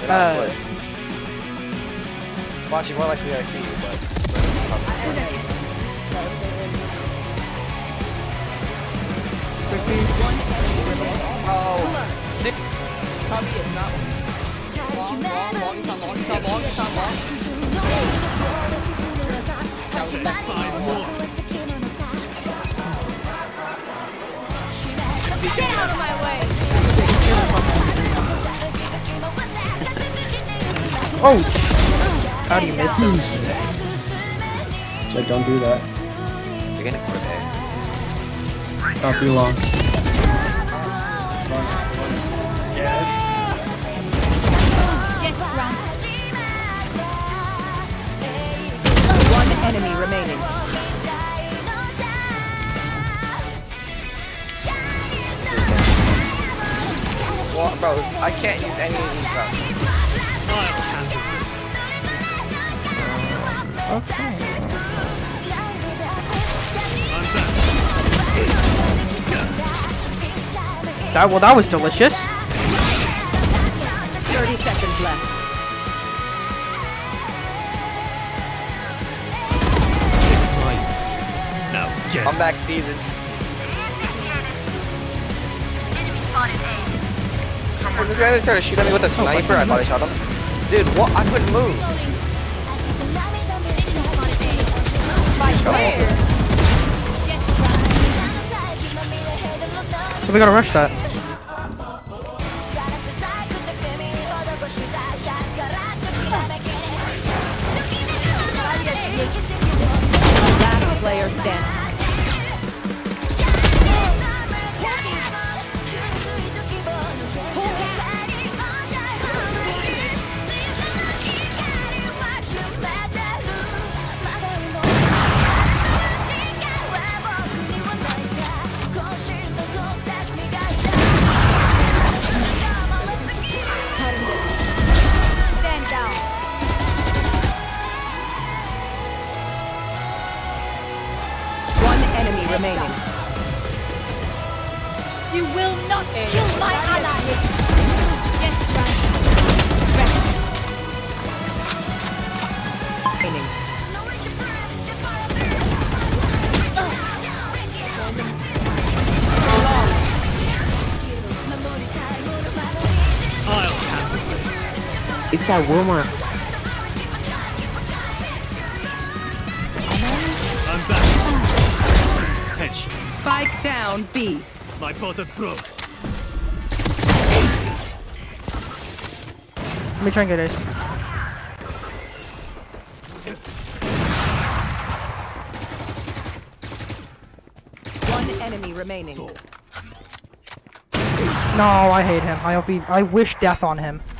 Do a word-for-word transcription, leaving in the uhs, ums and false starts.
Uh, Watching more likely I see you, but. Oh, Nick. Tommy is not. Long, long, long, long, long, long, long. Five more. Get out of my way! Oh! How do you miss those? Like, don't do that. You're gonna quit it. Not too long. Yes. One enemy remaining. Well, bro, I can't use any of these guns. I'll handle this. Okay. That, well, that was delicious. thirty seconds left. Now get. Comeback season. When this guy tried to shoot at me with a sniper, I thought I shot him. Dude, what? I couldn't move. We gotta rush that. Last player standing. Remaining. You will not kill my ally! Just run. Remaining. I'll handle this. It's that Wilmer. I'm back. Headshot. Spike down B. My brother broke. Let me try and get ace. One enemy remaining. No, I hate him. I hope he. I wish death on him.